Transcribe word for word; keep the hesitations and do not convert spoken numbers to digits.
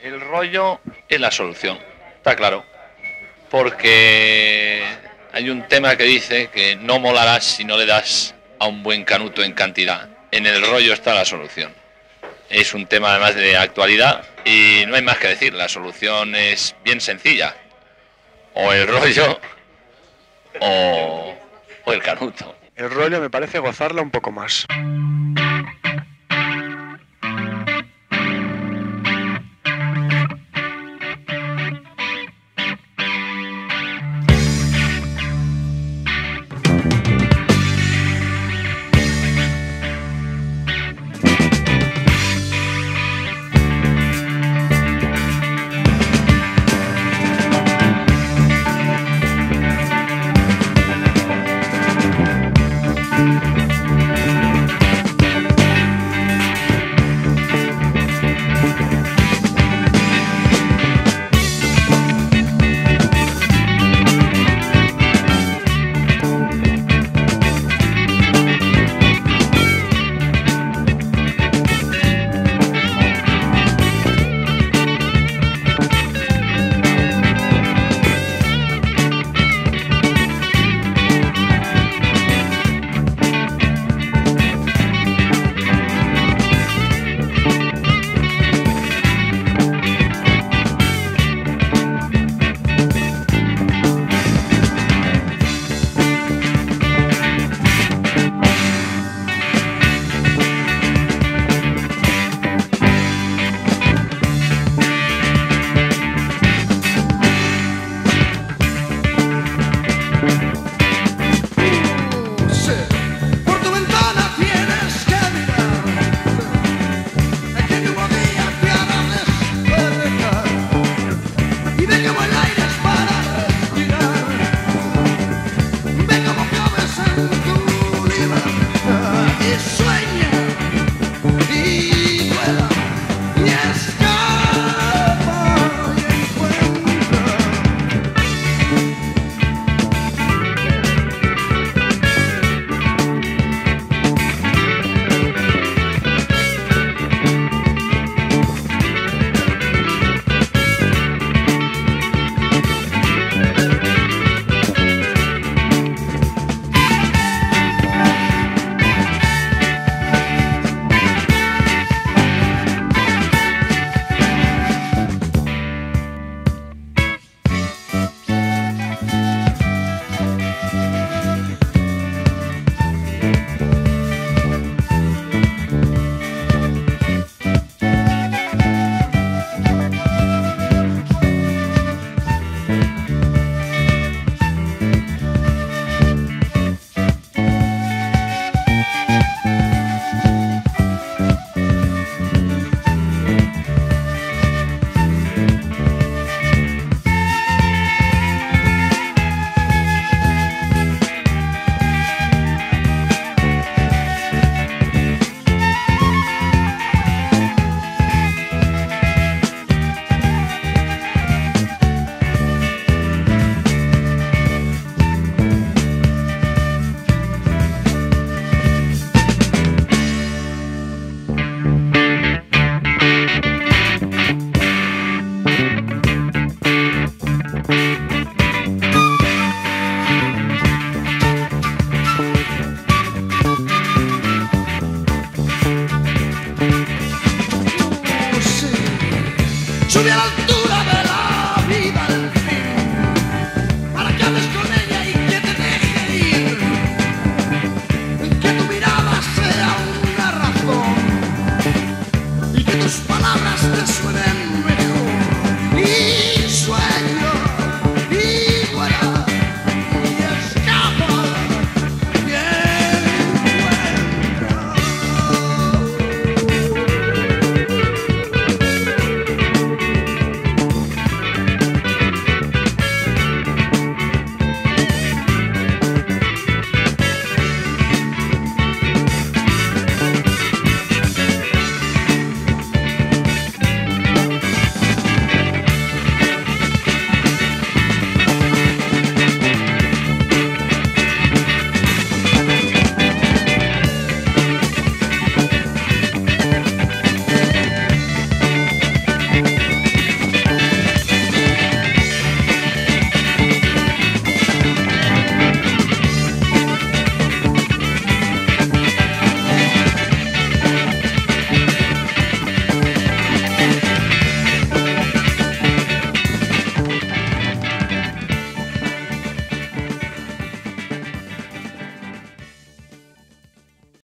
El rollo es la solución, está claro. Porque hay un tema que dice que no molarás si no le das a un buen canuto en cantidad. En el rollo está la solución. Es un tema además de actualidad y no hay más que decir, la solución es bien sencilla. O el rollo o, o el canuto. El rollo me parece gozarla un poco más. Subí a la altura de